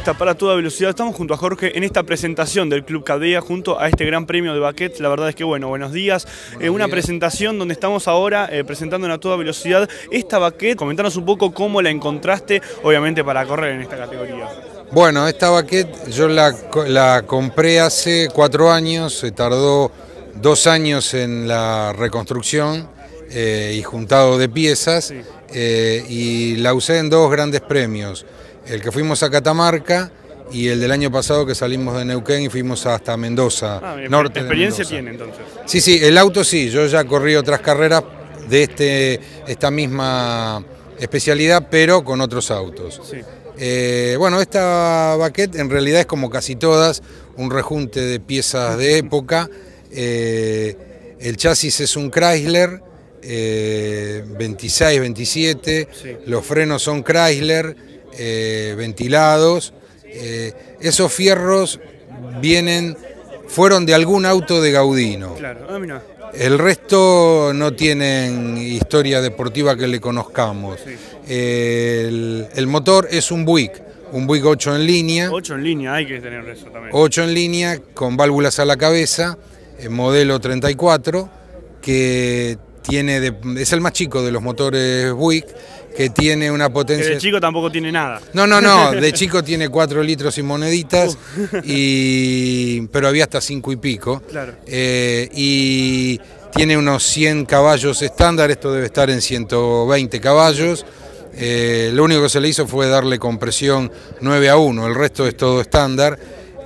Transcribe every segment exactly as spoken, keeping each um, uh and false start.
periodista para Toda Velocidad. Estamos junto a Jorge en esta presentación del Club Cadea junto a este gran premio de Baquet. La verdad es que bueno, buenos días. Buenos eh, una días. presentación donde estamos ahora eh, presentando en A Toda Velocidad esta Baquet. Comentanos un poco cómo la encontraste, obviamente para correr en esta categoría. Bueno, esta Baquet yo la, la compré hace cuatro años, se tardó dos años en la reconstrucción eh, y juntado de piezas, sí. eh, y la usé en dos grandes premios. El que fuimos a Catamarca y el del año pasado que salimos de Neuquén y fuimos hasta Mendoza. Ah, bien, norte ¿experiencia de tiene entonces? Sí, sí, el auto sí, yo ya corrí otras carreras de este, esta misma especialidad, pero con otros autos. Sí. Eh, bueno, esta Baquet en realidad es como casi todas, un rejunte de piezas de época. Eh, el chasis es un Chrysler eh, veintiséis veintisiete, sí. Los frenos son Chrysler. Eh, ventilados, eh, esos fierros vienen, fueron de algún auto de Gaudino. Claro. Ah, mira. El resto no tienen historia deportiva que le conozcamos. Sí. Eh, el, el motor es un Buick, un Buick ocho en línea. ocho en línea, hay que tener eso también. ocho en línea, con válvulas a la cabeza, eh, modelo treinta y cuatro, que tiene de, es el más chico de los motores Buick, que tiene una potencia... Que de chico tampoco tiene nada. No, no, no, de chico tiene cuatro litros y moneditas, uh. y... pero había hasta cinco y pico. Claro. Eh, y tiene unos cien caballos estándar, esto debe estar en ciento veinte caballos. Eh, lo único que se le hizo fue darle compresión nueve a uno, el resto es todo estándar.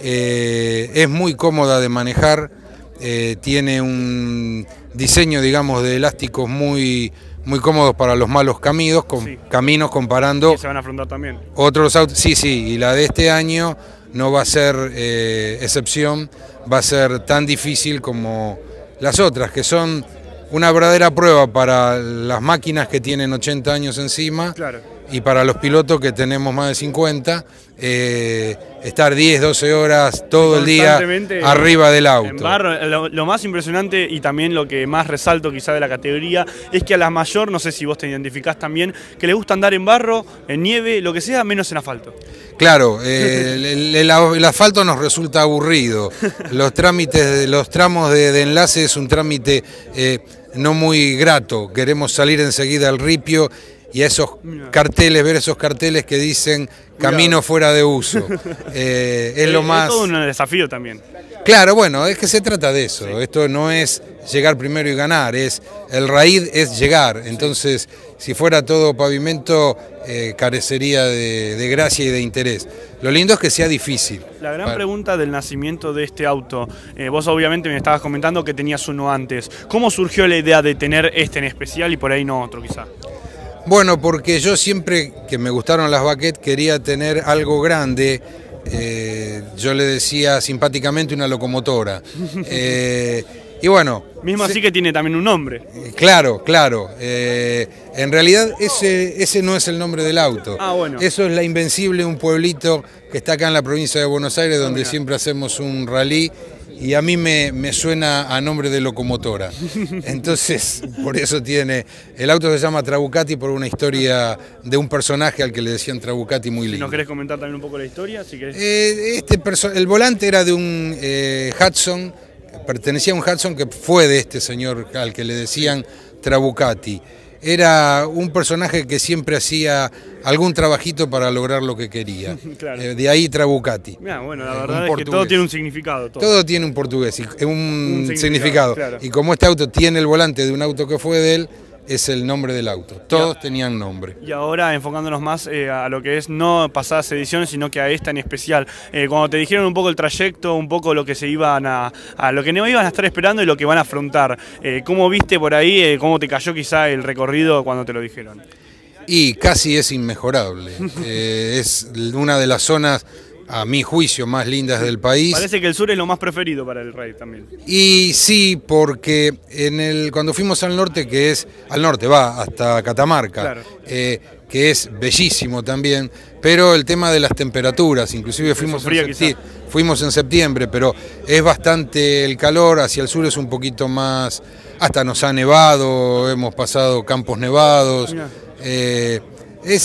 Eh, es muy cómoda de manejar, eh, tiene un diseño, digamos, de elásticos muy... muy cómodos para los malos caminos, con, sí. caminos comparando... ¿Y se van a afrontar también? Otros autos, sí, sí, y la de este año no va a ser eh, excepción, va a ser tan difícil como las otras, que son una verdadera prueba para las máquinas que tienen ochenta años encima, claro. Y para los pilotos que tenemos más de cincuenta, eh, estar diez, doce horas todo el día arriba del auto. En barro, lo, lo más impresionante y también lo que más resalto quizá de la categoría es que a las mayor, no sé si vos te identificás también, que les gusta andar en barro, en nieve, lo que sea, menos en asfalto. Claro, eh, el, el, el, el asfalto nos resulta aburrido, los trámites, los tramos de, de enlace es un trámite eh, no muy grato, queremos salir enseguida al ripio, y a esos carteles, ver esos carteles que dicen camino fuera de uso. Eh, es lo más... Es todo un desafío también. Claro, bueno, es que se trata de eso. Sí. Esto no es llegar primero y ganar, es el raíz es llegar. Entonces, sí. Si fuera todo pavimento, eh, carecería de, de gracia y de interés. Lo lindo es que sea difícil. La gran pregunta del nacimiento de este auto, eh, vos obviamente me estabas comentando que tenías uno antes. ¿Cómo surgió la idea de tener este en especial y por ahí no otro quizá? Bueno, porque yo siempre que me gustaron las Baquet quería tener algo grande, eh, yo le decía simpáticamente una locomotora. Eh, y bueno... Mismo así que tiene también un nombre. Claro, claro. Eh, en realidad ese, ese no es el nombre del auto. Ah, bueno. Eso es La Invencible, un pueblito que está acá en la provincia de Buenos Aires, donde ah, siempre hacemos un rally. Y a mí me, me suena a nombre de locomotora. Entonces, por eso tiene... El auto se llama Trabucati por una historia de un personaje al que le decían Trabucati muy lindo. Si ¿nos querés comentar también un poco la historia? Si querés. Eh, este el volante era de un eh, Hudson, pertenecía a un Hudson que fue de este señor al que le decían Trabucati. Era un personaje que siempre hacía algún trabajito para lograr lo que quería. Claro. Eh, de ahí Trabucati. Mirá, bueno, la verdad es que todo tiene un significado. Todo, todo tiene un portugués, y, un, un significado. significado claro. Y como este auto tiene el volante de un auto que fue de él, es el nombre del auto. Todos ya. tenían nombre. Y ahora enfocándonos más eh, a lo que es no pasadas ediciones, sino que a esta en especial. Eh, cuando te dijeron un poco el trayecto, un poco lo que se iban a, a lo que no iban a estar esperando y lo que van a afrontar. Eh, ¿Cómo viste por ahí, eh, cómo te cayó quizá el recorrido cuando te lo dijeron? Y casi es inmejorable. eh, es una de las zonas, a mi juicio, más lindas del país. Parece que el sur es lo más preferido para el Rey también. Y sí, porque en el, cuando fuimos al norte, que es, al norte va hasta Catamarca, claro. eh, que es bellísimo también, pero el tema de las temperaturas, inclusive fuimos en, septi fuimos en septiembre, pero es bastante el calor, hacia el sur es un poquito más, hasta nos ha nevado, hemos pasado campos nevados, eh, es...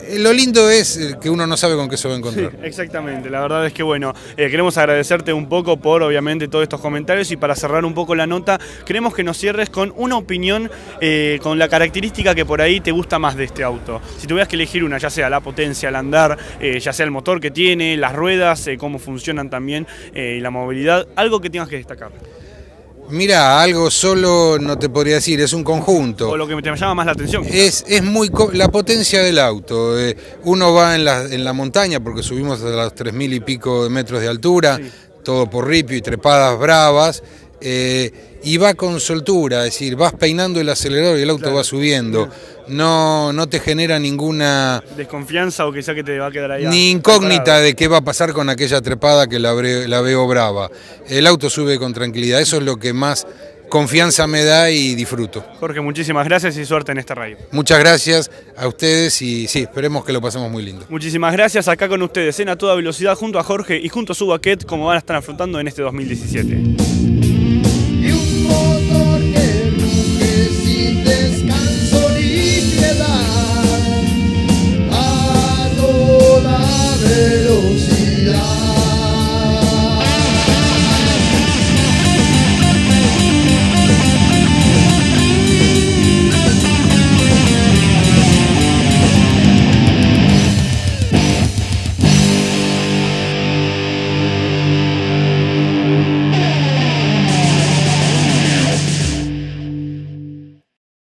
Lo lindo es que uno no sabe con qué se va a encontrar. Sí, exactamente, la verdad es que bueno, eh, queremos agradecerte un poco por obviamente todos estos comentarios, y para cerrar un poco la nota, queremos que nos cierres con una opinión, eh, con la característica que por ahí te gusta más de este auto. Si tuvieras que elegir una, ya sea la potencia, el andar, eh, ya sea el motor que tiene, las ruedas, eh, cómo funcionan también, eh, y la movilidad, algo que tengas que destacar. Mira, algo solo no te podría decir, es un conjunto. O lo que te llama más la atención. Es, es muy la potencia del auto. Eh, uno va en la, en la montaña, porque subimos a los tres mil y pico de metros de altura, sí. Todo por ripio y trepadas bravas, eh, y va con soltura, es decir, vas peinando el acelerador y el auto claro. va subiendo. No, no te genera ninguna desconfianza o quizá que te va a quedar ahí. Ni incógnita de qué va a pasar con aquella trepada que la, la veo brava. El auto sube con tranquilidad, eso es lo que más confianza me da y disfruto. Jorge, muchísimas gracias y suerte en esta radio. Muchas gracias a ustedes y sí, esperemos que lo pasemos muy lindo. Muchísimas gracias, acá con ustedes en A Toda Velocidad junto a Jorge y junto a su Baquet, como van a estar afrontando en este dos mil diecisiete.